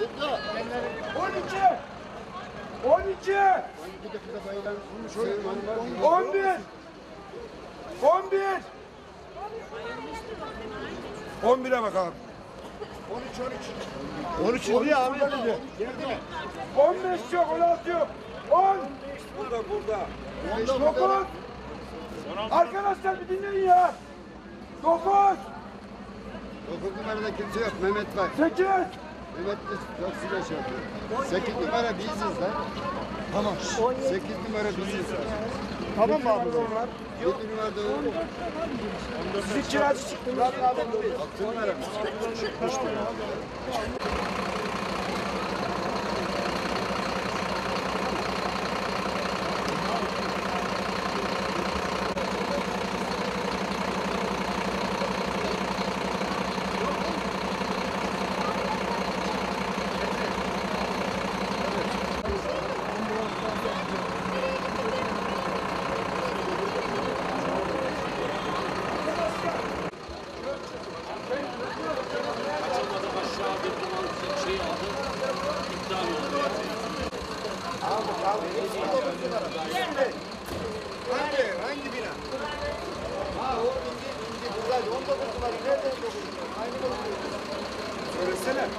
11 11'e bak abi. 13 oluyor abi. 15 yok, 16 yok. 10 Burada. 9 Arkadaşlar bir dinleyin ya. 9 9 numarada kimse yok. Mehmet var. 8 Mehmet de taksiyle şey yapıyor. 8 numara biziz lan. Tamam. 8 numara biziz. Tamam mı abi? 7 numarada olur. Siz kiracı çıktınız. 6 numara mı? Hangi bina? Ha o indi buradaydı. 19 numara nereden 19 numara? Aynı 19 numara. Söylesene.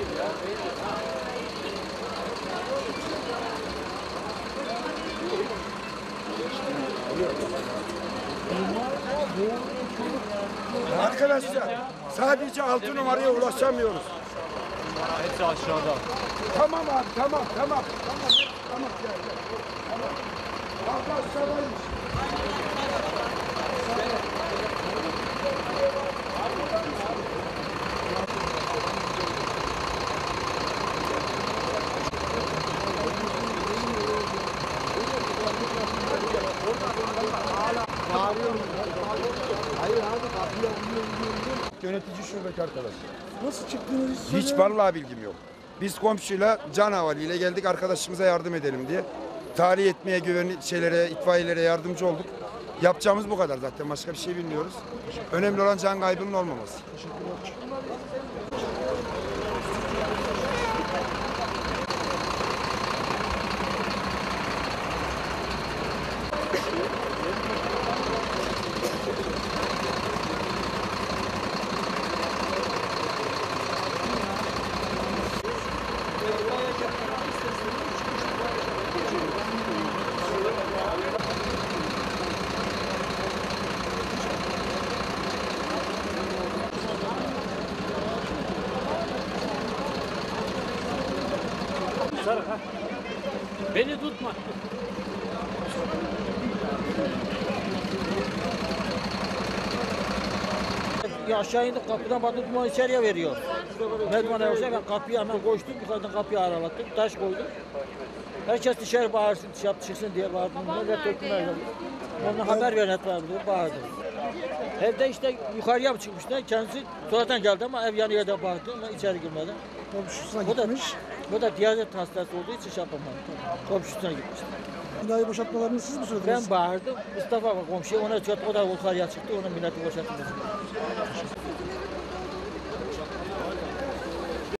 Arkadaşlar sadece 6 numaraya ulaşamıyoruz. Hepsi aşağıda. Tamam abi, tamam. Tamam gel. Tamam. Abla aşağıdaymış. Yönetici şubeki arkadaş. Nasıl çıktınız? Hiç vallahi bilgim yok. Biz komşuyla can havaliyle geldik arkadaşımıza yardım edelim diye. Tahliye etmeye itfaiyelere yardımcı olduk. Yapacağımız bu kadar zaten. Başka bir şey bilmiyoruz. Önemli olan can kaybının olmaması. Beni tutma. Ya aşağı indik kapıdan baktım duman içeriye veriyor. Medvana yoksa ben kapıyı hemen koştum yukarıdan kapıyı aralattım taş koydum. Herkes dışarı bağırsın çıksın diye bağırdım. Millet döktüler. Ondan haber veren etmem diye bağırdım. Evde işte yukarıya çıkmışlar kendisi sonradan geldi ama ev yanıyor da bağırdı ama içeri girmedi. Komşusuna O da, gitmiş. bu da diyabet hastası olduğu için şey yapamadı. Komşusuna gitmişti. Binayı boşaltmalarını siz mi söylediniz? Ben bağırdım. Mustafa komşuya ona çöp o da yukarıya çıktı. Onun milleti boşalttı.